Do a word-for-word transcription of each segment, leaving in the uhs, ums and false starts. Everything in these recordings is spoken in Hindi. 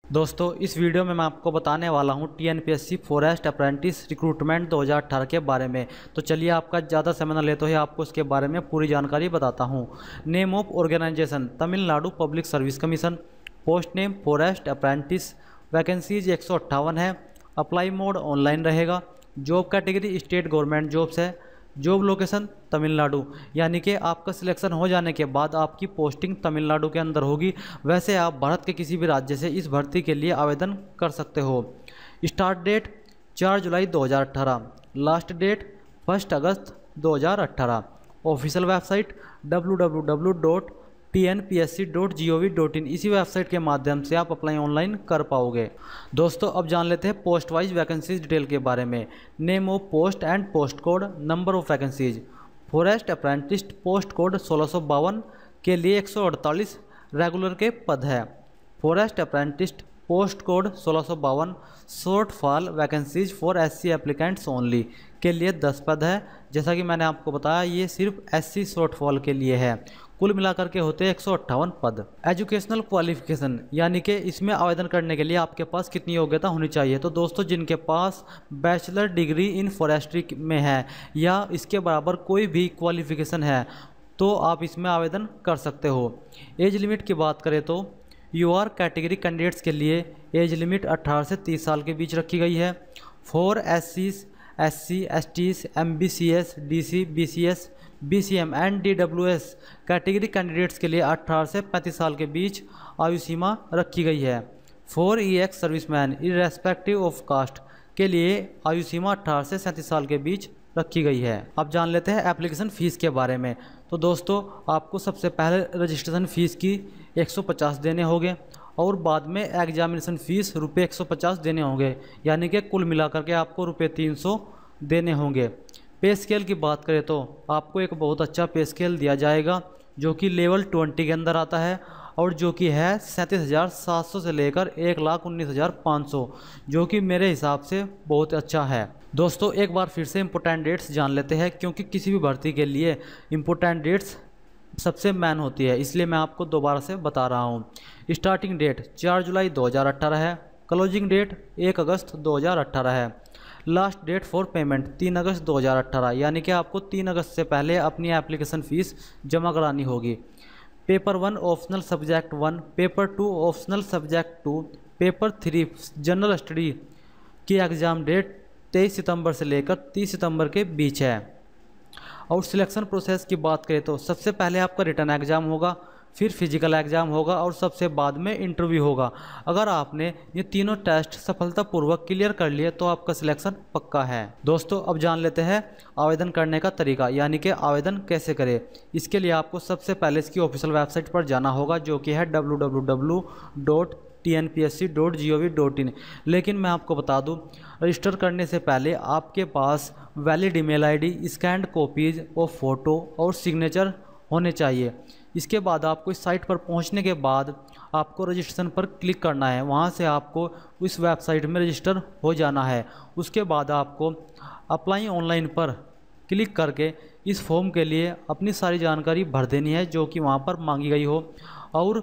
दोस्तों इस वीडियो में मैं आपको बताने वाला हूं टीएनपीएससी फॉरेस्ट अप्रेंटिस रिक्रूटमेंट दो हज़ार अठारह के बारे में। तो चलिए आपका ज़्यादा समय न लेते हुए आपको इसके बारे में पूरी जानकारी बताता हूं। Name of organisation Tamil Nadu public service commission. Post name forest apprentice. Vacancies एक सौ अट्ठावन है। अप्लाई मोड ऑनलाइन रहेगा। Job category state government jobs है। जॉब लोकेशन तमिलनाडु, यानी कि आपका सिलेक्शन हो जाने के बाद आपकी पोस्टिंग तमिलनाडु के अंदर होगी। वैसे आप भारत के किसी भी राज्य से इस भर्ती के लिए आवेदन कर सकते हो। स्टार्ट डेट चार जुलाई दो हज़ार अठारह। लास्ट डेट फर्स्ट अगस्त दो हज़ार अठारह। Official website W W W dot T N P S C dot G O V dot in. इसी वेबसाइट के माध्यम से आप अप्लाई ऑनलाइन कर पाओगे। दोस्तों अब जान लेते हैं पोस्ट वाइज वैकेंसीज डिटेल के बारे में। Name of post and post code. Number of vacancies forest apprentice post code सोलह सौ बावन के लिए एक सौ अड़तालीस रेगुलर के पद है। फॉरेस्ट अप्रेंटिस पोस्ट कोड सोलह सौ बावन shortfall vacancies for S C applicants only के लिए दस पद है। जैसा कि मैंने आपको बताया ये सिर्फ एस सी शॉर्ट फॉल के लिए है। कुल मिलाकर के होते हैं एक सौ अट्ठावन पद। एजुकेशनल क्वालिफिकेशन, यानी कि इसमें आवेदन करने के लिए आपके पास कितनी योग्यता होनी चाहिए। तो दोस्तों जिनके पास बैचलर डिग्री इन फॉरेस्ट्री में है या इसके बराबर कोई भी क्वालिफिकेशन है तो आप इसमें आवेदन कर सकते हो। एज लिमिट की बात करें तो यू आर कैटेगरी कैंडिडेट्स के लिए एज लिमिट अट्ठारह से तीस साल के बीच रखी गई है। For S Cs S C S Ts M B C S D C B C S B C M and D W S category candidates के लिए अठारह से पैंतीस साल के बीच आयु सीमा रखी गई है। For ex serviceman irrespective of caste के लिए आयु सीमा अठारह से सैंतीस साल के बीच रखी गई है। अब जान लेते हैं एप्लीकेशन फ़ीस के बारे में। तो दोस्तों आपको सबसे पहले रजिस्ट्रेशन फ़ीस की एक सौ पचास देने होंगे और बाद में एग्जामिनेशन फ़ीस रुपये एक सौ पचास देने होंगे, यानी कि कुल मिलाकर के आपको रुपये तीन सौ देने होंगे। पे स्केल की बात करें तो आपको एक बहुत अच्छा पे स्केल दिया जाएगा जो कि लेवल ट्वेंटी के अंदर आता है और जो कि है सैंतीस हज़ार सात सौ से लेकर एक लाख उन्नीस हज़ार पाँच सौ, जो कि मेरे हिसाब से बहुत अच्छा है। दोस्तों एक बार फिर से इम्पोर्टेंट डेट्स जान लेते हैं, क्योंकि किसी भी भर्ती के लिए इम्पोर्टेंट डेट्स सबसे मैन होती है, इसलिए मैं आपको दोबारा से बता रहा हूँ। स्टार्टिंग डेट चार जुलाई दो हज़ार अठारह है। क्लोजिंग डेट एक अगस्त दो हज़ार अठारह है। लास्ट डेट फॉर पेमेंट तीन अगस्त दो हज़ार अठारह, यानी कि आपको तीन अगस्त से पहले अपनी एप्लीकेशन फ़ीस जमा करानी होगी। Paper one optional subject one, paper two optional subject two, paper three general study की एग्ज़ाम डेट तेईस सितंबर से लेकर तीस सितंबर के बीच है। और सिलेक्शन प्रोसेस की बात करें तो सबसे पहले आपका रिटर्न एग्ज़ाम होगा, फिर फिजिकल एग्ज़ाम होगा और सबसे बाद में इंटरव्यू होगा। अगर आपने ये तीनों टेस्ट सफलतापूर्वक क्लियर कर लिए तो आपका सिलेक्शन पक्का है। दोस्तों अब जान लेते हैं आवेदन करने का तरीका, यानी कि आवेदन कैसे करें। इसके लिए आपको सबसे पहले इसकी ऑफिशियल वेबसाइट पर जाना होगा जो कि है W W W dot T N P S C dot G O V dot in. लेकिन मैं आपको बता दूं रजिस्टर करने से पहले आपके पास valid email ID, scanned copies of photo और सिग्नेचर होने चाहिए। इसके बाद आपको इस साइट पर पहुंचने के बाद आपको रजिस्ट्रेशन पर क्लिक करना है। वहां से आपको इस वेबसाइट में रजिस्टर हो जाना है। उसके बाद आपको अप्लाई ऑनलाइन पर क्लिक करके इस फॉर्म के लिए अपनी सारी जानकारी भर देनी है जो कि वहां पर मांगी गई हो, और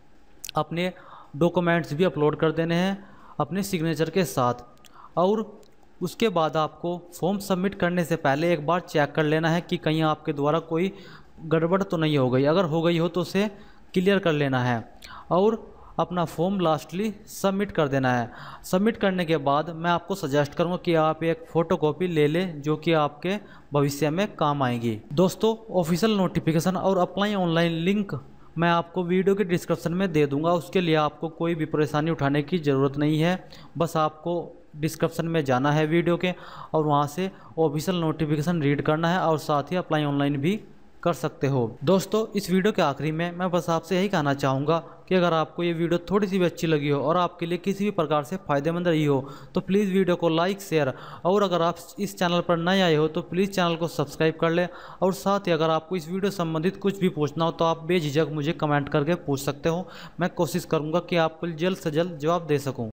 अपने डॉक्यूमेंट्स भी अपलोड कर देने हैं अपने सिग्नेचर के साथ। और उसके बाद आपको फॉर्म सबमिट करने से पहले एक बार चेक कर लेना है कि कहीं आपके द्वारा कोई गड़बड़ तो नहीं हो गई। अगर हो गई हो तो उसे क्लियर कर लेना है और अपना फॉर्म लास्टली सबमिट कर देना है। सबमिट करने के बाद मैं आपको सजेस्ट करूंगा कि आप एक फ़ोटोकॉपी ले लें जो कि आपके भविष्य में काम आएगी। दोस्तों ऑफिशियल नोटिफिकेशन और अप्लाई ऑनलाइन लिंक मैं आपको वीडियो के डिस्क्रिप्शन में दे दूंगा। उसके लिए आपको कोई भी परेशानी उठाने की ज़रूरत नहीं है, बस आपको डिस्क्रिप्शन में जाना है वीडियो के और वहाँ से ऑफिशियल नोटिफिकेशन रीड करना है और साथ ही अप्लाई ऑनलाइन भी कर सकते हो। दोस्तों इस वीडियो के आखिरी में मैं बस आपसे यही कहना चाहूँगा कि अगर आपको ये वीडियो थोड़ी सी भी अच्छी लगी हो और आपके लिए किसी भी प्रकार से फ़ायदेमंद रही हो तो प्लीज़ वीडियो को लाइक शेयर, और अगर आप इस चैनल पर नए आए हो तो प्लीज़ चैनल को सब्सक्राइब कर ले। और साथ ही अगर आपको इस वीडियो संबंधित कुछ भी पूछना हो तो आप बेझिझक मुझे कमेंट करके पूछ सकते हो। मैं कोशिश करूँगा कि आपको जल्द से जल्द जवाब दे सकूँ।